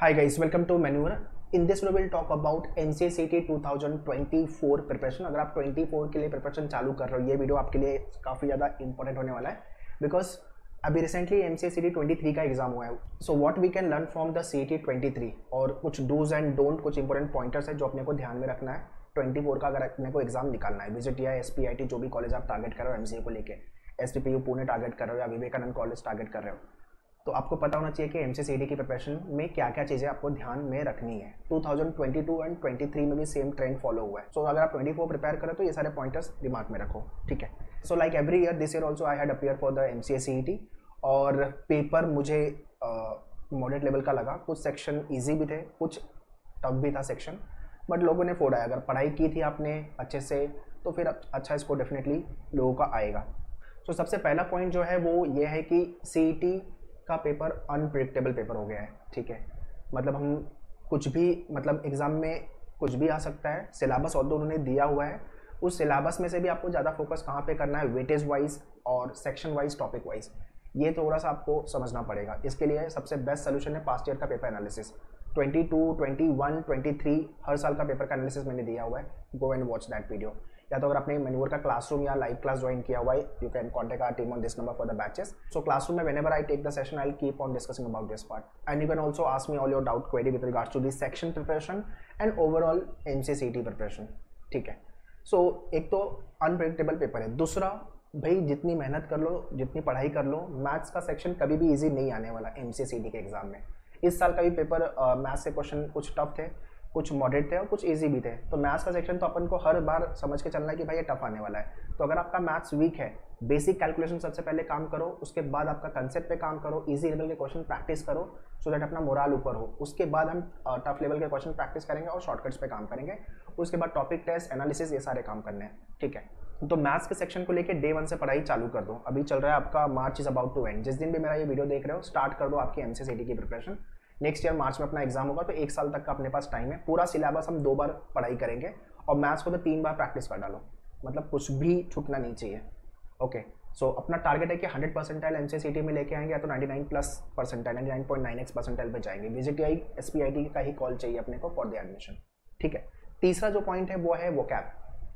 Hi guys, welcome to Manure. In this video we'll talk about NCCT 2024 preparation. अगर आप 24 के लिए preparation चालू कर रहे हो, ये वीडियो आपके लिए काफ़ी ज़्यादा इंपॉर्टेंट होने वाला है बिकॉज अभी रिसेंटली NCCT 23 का एग्जाम हुआ है। So what we can learn from the CET 23 और कुछ डूज एंड डोंट, कुछ इंपॉर्टेंट पॉइंटर्स है जो अपने को ध्यान में रखना है 24 का अगर अपने को एग्जाम निकालना है। विजिट या SPIT जो भी कॉलेज आप टारगेट कर रहे हो, MCA को लेके SPPU पुणे टारगेट कर रहे हो या विवेकानंद कॉलेज टारगेट कर रहे हो, तो आपको पता होना चाहिए कि MCCT की प्रिपरेशन में क्या क्या चीज़ें आपको ध्यान में रखनी है। 2022 एंड 23 में भी सेम ट्रेंड फॉलो हुआ है। सो अगर आप 24 प्रिपेयर करो तो ये सारे पॉइंटर्स दिमाग में रखो, ठीक है। So like every year this year also I had appear for the MCA-CET और पेपर मुझे मॉडरेट लेवल का लगा। कुछ सेक्शन ईजी भी थे, कुछ टफ भी था सेक्शन, बट लोगों ने फोड़ा है। अगर पढ़ाई की थी आपने अच्छे से तो फिर अच्छा स्कोर डेफिनेटली लोगों का आएगा। सो सबसे पहला पॉइंट जो है वो ये है कि CET का पेपर अनप्रिडिक्टेबल पेपर हो गया है, ठीक है। मतलब हम कुछ भी, मतलब एग्ज़ाम में कुछ भी आ सकता है। सिलेबस ऑल्दो उन्होंने दिया हुआ है, उस सिलेबस में से भी आपको ज़्यादा फोकस कहाँ पे करना है, वेटेज वाइज और सेक्शन वाइज, टॉपिक वाइज, ये थोड़ा सा आपको समझना पड़ेगा। इसके लिए सबसे बेस्ट सोल्यूशन है पास्ट ईयर का पेपर एनालिसिस। 22, 21, 23 हर साल का पेपर का एनालिसिस मैंने दिया हुआ है। Go and watch that video. या तो अगर आपने मैन्योर का क्लासरूम या लाइव क्लास ज्वाइन किया हुआ है, you can contact our team on this number for the batches. So classroom में whenever I take the session I will keep on discussing about this part and you can also ask me all your doubt query with regards to this section preparation and overall MCA-CET preparation, ठीक है। सो एक तो unpredictable paper है। दूसरा, भाई जितनी मेहनत कर लो, जितनी पढ़ाई कर लो, मैथ्स का सेक्शन कभी भी इजी नहीं आने वाला MCA-CET के एग्जाम में। इस साल का भी पेपर मैथ्स से क्वेश्चन कुछ टफ थे, कुछ मॉडरेट थे और कुछ इजी भी थे। तो मैथ्स का सेक्शन तो अपन को हर बार समझ के चलना है कि भाई ये टफ आने वाला है। तो अगर आपका मैथ्स वीक है, बेसिक कैलकुलेशन सबसे पहले काम करो, उसके बाद आपका कंसेप्ट पे काम करो, इजी लेवल के क्वेश्चन प्रैक्टिस करो सो दैट अपना मोराल ऊपर हो। उसके बाद हम टफ लेवल के क्वेश्चन प्रैक्टिस करेंगे और शॉर्टकट्स पे काम करेंगे। उसके बाद टॉपिक टेस्ट, एनालिसिस, ये सारे काम करने हैं, ठीक है। तो मैथ्स के सेक्शन को लेके डे 1 से पढ़ाई चालू कर दो। अभी चल रहा है आपका March is about to end. जिस दिन भी मेरा ये वीडियो देख रहे हो, स्टार्ट कर दो आपकी MCA-CET की प्रिपरेशन। नेक्स्ट ईयर मार्च में अपना एग्जाम होगा, तो 1 साल तक का अपने पास टाइम है। पूरा सिलेबस हम 2 बार पढ़ाई करेंगे और मैथ्स को तो 3 बार प्रैक्टिस कर डालो, मतलब कुछ भी छूटना नहीं चाहिए, ओके। सो अपना टारगेट है कि 100 परसेंटाइल MCA-CET में लेके आएंगे या तो 99 प्लस परसेंटाइल, 99.9x परसेंटाइल पे जाएंगे। विजिट या SPIT का ही कॉल चाहिए अपने को फॉर द एडमिशन, ठीक है। तीसरा जो पॉइंट है वो है vocab.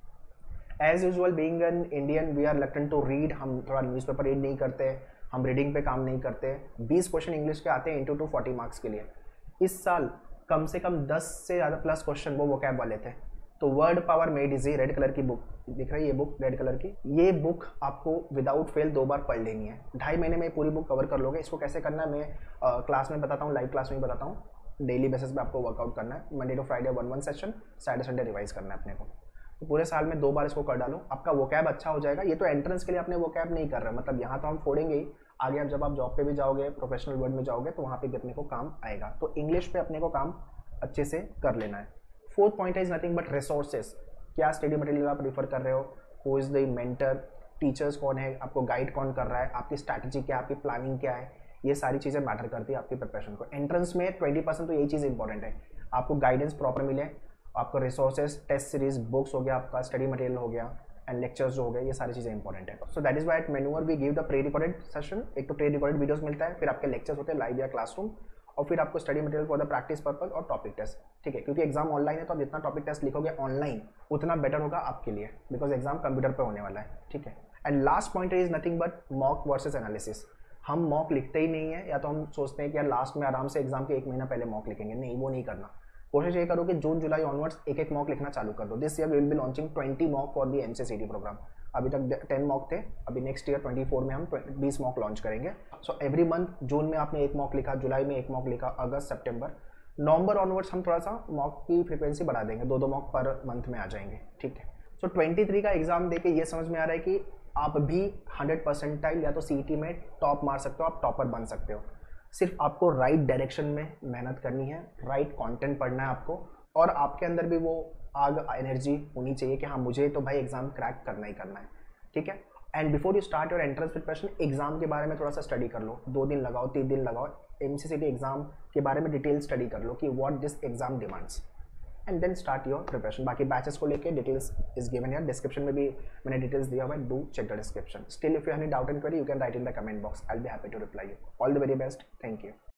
As usual being an Indian we are reluctant to read. हम थोड़ा न्यूज़पेपर रीड नहीं करते, हम रीडिंग पे काम नहीं करते। 20 क्वेश्चन इंग्लिश के आते हैं इंटू 40 मार्क्स के लिए। इस साल कम से कम 10 से ज़्यादा प्लस क्वेश्चन वो वोकैब वाले थे। तो word power made easy, red colour की बुक दिख रही है, ये बुक रेड कलर की, ये बुक आपको विदाउट फेल 2 बार पढ़ लेनी है। 2.5 महीने में पूरी बुक कवर कर लोगे। इसको कैसे करना है मैं क्लास में बताता हूँ, लाइव क्लास में बताता हूँ। डेली बेसिस पे आपको वर्कआउट करना है। Monday to Friday 1 session, Saturday Sunday revise करना है अपने को। तो पूरे साल में 2 बार इसको कर डालो, आपका वोकैब अच्छा हो जाएगा। ये तो एंट्रेंस के लिए अपने वोकैब नहीं कर रहे, मतलब यहाँ तो हम फोड़ेंगे ही, आगे अब जब आप जॉब पे भी जाओगे, प्रोफेशनल वर्ल्ड में जाओगे, तो वहाँ पे भी अपने को काम आएगा। तो इंग्लिश पे अपने को काम अच्छे से कर लेना है। 4th point is nothing but resources. क्या स्टडी मटेरियल आप रिफर कर रहे हो, who is the mentor, teachers कौन है, आपको गाइड कौन कर रहा है, आपकी स्ट्रैटेजी क्या है, आपकी प्लानिंग क्या है, ये सारी चीज़ें मैटर करती है आपकी प्रिपरेशन को। एंट्रेंस में 20% तो यही चीज़ इंपॉर्टेंट है, आपको गाइडेंस प्रॉपर मिले, आपको रिसोर्सेज, टेस्ट सीरीज, बुक्स हो गया, आपका स्टडी मटेरियल हो गया एंड लेक्चर्स जो हो गए, ये सारी चीज़ें इंपॉर्टेंट है। So that is why at मैन्योर we give the pre recorded session. एक तो प्री रिकॉर्डेड वीडियोस मिलता है, फिर आपके लेक्चर्स होते हैं लाइव या क्लासरूम, और फिर आपको study material for the practice purpose और टॉपिक टेस्ट, ठीक है। क्योंकि एग्जाम ऑनलाइन है तो आप जितना टॉपिक टेस्ट लिखोगे ऑनलाइन उतना बेटर होगा आपके लिए, बिकॉज एग्जाम कंप्यूटर पर होने वाला है, ठीक है। And last point is nothing but mock versus analysis. हम मॉक लिखते ही नहीं है, या तो हम सोचते हैं कि यार लास्ट में आराम से एग्जाम के 1 महीना पहले मॉक लिखेंगे, नहीं, वो नहीं करना। कोशिश ये करो कि जून जुलाई ऑनवर्ड्स एक मॉक लिखना चालू कर दो। This year we will be launching 20 mock for the MCA-CET programme. अभी तक 10 मॉक थे, अभी नेक्स्ट ईयर 24 में हम 20 मॉक लॉन्च करेंगे। सो एवरी मंथ, जून में आपने 1 मॉक लिखा, जुलाई में 1 मॉक लिखा, अगस्त, सितंबर, नवंबर ऑनवर्ड्स हम थोड़ा सा मॉक की फ्रीक्वेंसी बढ़ा देंगे, 2-2 मॉक पर मंथ में आ जाएंगे, ठीक है। सो 23 का एग्जाम देके ये समझ में आ रहा है कि आप भी 100 परसेंटाइल या तो CET में टॉप मार सकते हो, आप टॉपर बन सकते हो। सिर्फ आपको राइट डायरेक्शन में मेहनत करनी है, राइट कंटेंट पढ़ना है आपको, और आपके अंदर भी वो आग, एनर्जी होनी चाहिए कि हाँ मुझे तो भाई एग्जाम क्रैक करना ही करना है, ठीक है। And before you start your entrance preparation, exam के बारे में थोड़ा सा स्टडी कर लो। 2 दिन लगाओ, 3 दिन लगाओ, MCA-CET एग्जाम के बारे में डिटेल स्टडी कर लो कि what this exam demands, and then start your preparation. बाकी बैचेस को लेके details is given here, description में भी मैंने डिटेल्स दिया हुआ है, do check the description. Still if you have any doubt and query you can write in the comment box, I will be happy to reply you. All the very best, thank you.